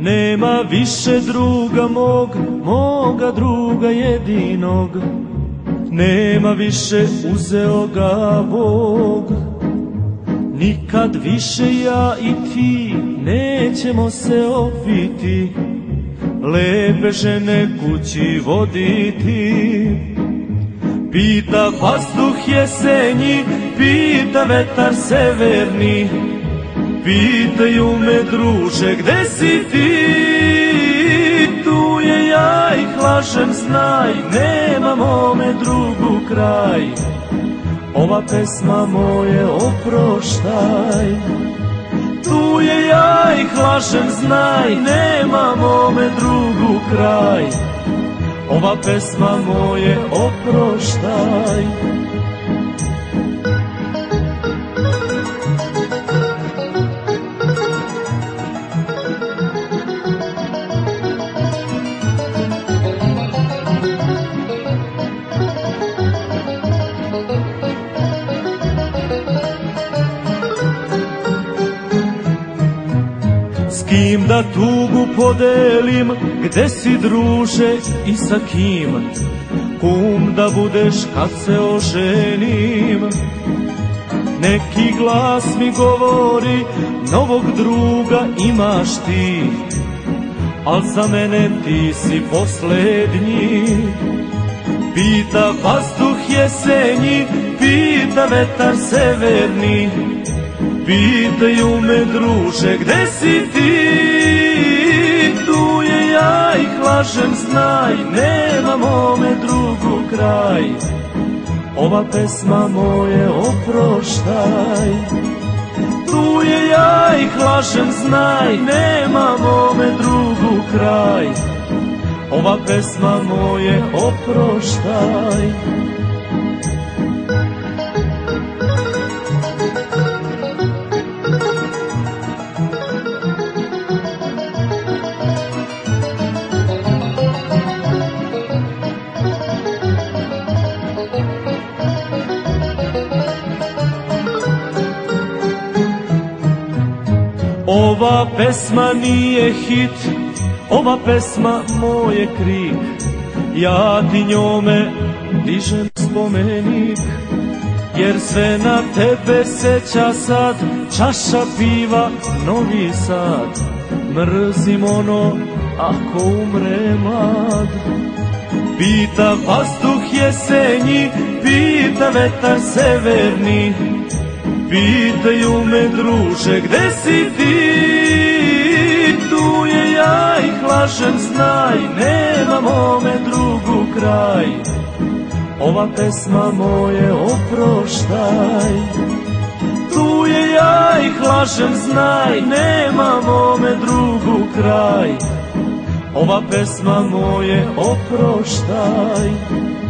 Nema više druga mog, moga druga jedinog. Nema više, uzeo ga Bog. Nikad više ja i ti nećemo se opiti, lepe žene kući voditi. Pita vazduh jesenji, pita vetar severni, pitaju me druže gde si ti. Tu je ja ih lažem, znaj, nema mome drugu kraj. Ova pesma moje oproštaj. Tu je ja ih lažem, znaj, nema mome drugu kraj. Ova pesma moje oproštaj. S kim da tugu podelim, gde si druže i sa kim? Kum da budeš kad se oženim. Neki glas mi govori, novog druga imaš ti, al za mene ti si poslednji. Pita vazduh jesenji, pita vetar severni, pitaju me druže gde si ti. Tu je ja ih lažem, znaj, nema mome drugu kraj. Ova pesma moje oproštaj. Tu je ja ih lažem, znaj, nema mome drugu kraj. Ova pesma moje oproštaj. Ova pesma nije hit, ova pesma moj je krik. Ja ti njome dižem spomenik, jer sve na tebe seća sad. Čaša piva, Novi Sad. Mrzim ono ako umre mlad. Pita vazduh jesenji, pita vetar severni, pitaju me druže gde si ti. Tu je ja ih lažem, znaj, nema mome drugu kraj. Ova pesma moje oproštaj. Tu je ja ih lažem, znaj, nema mome drugu kraj. Ova pesma moje oproštaj.